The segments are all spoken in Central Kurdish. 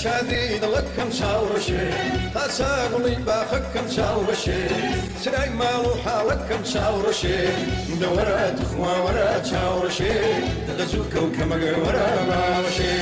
شادي لكم شاورشي تساقلي باخكم شاورشي سراي مالو حالكم شاورشي دورات اخوة ورا شاورشي تغزوكو كما ورا ماشي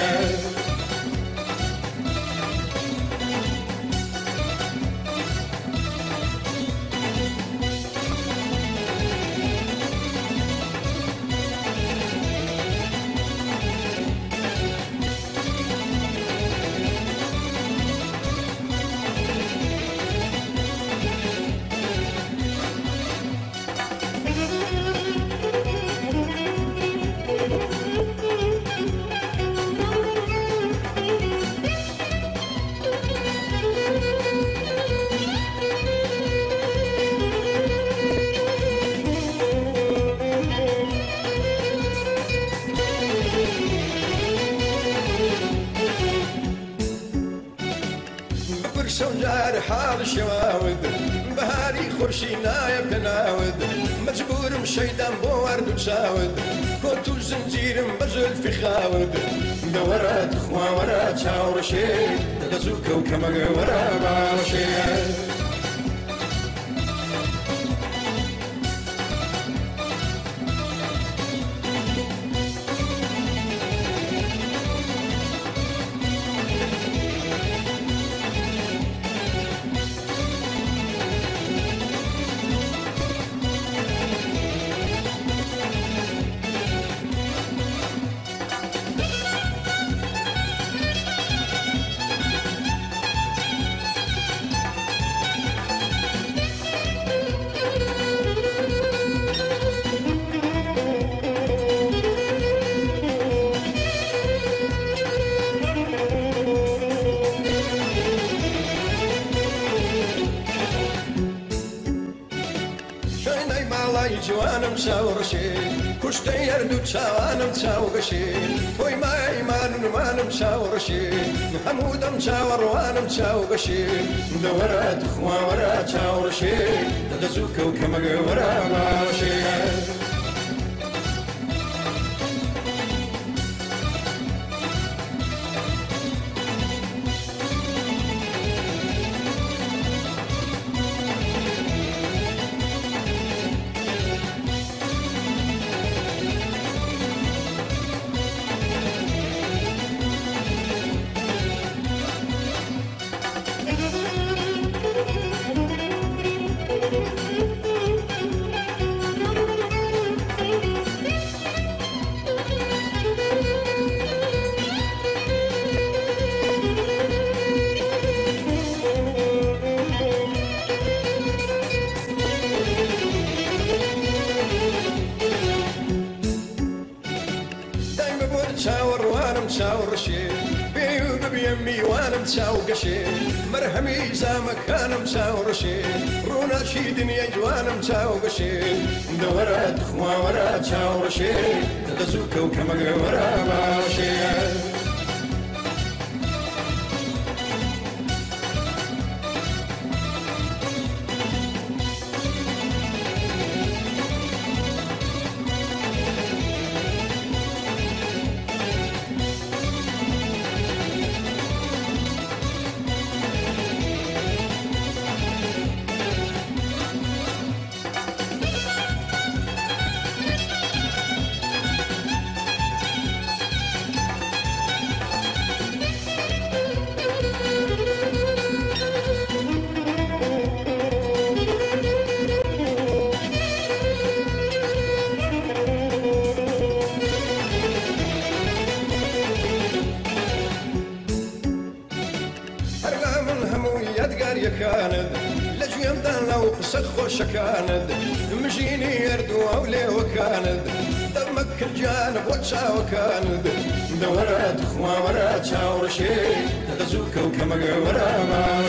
سوجار حال الشواود بهاري خرشي نايب تناود مجبور مشيدان بورد وتساود كنتو زنجير مبزل في خاود دورات اخوة ورا تشاورشي تغزوكو كما ورا ماشي جوانم شاورشي كشتي يردو شوانم شاوغشي توي ما ايمان مانم شاورشي محمودم شاور وانم شاوغشي دورات اخوة ورا شاورشي تغزوكو كما ورا ماشي شاور وانا مشاورشي بيوب بيمي وانا مشاوقشي مرحمي زامك انا مشاورشي رونا شي دنيا جوانا مشاوقشي دورات اخوة ورا شاورشي تغزوكو كما ورا ماشي كاند لجيم دانا وقسخ وشكاند مجيني يردو أولي وكاند دمك الجانب وتشا وكاند دورات اخوة ورا تشاورشي تغزوكو كما ورا ما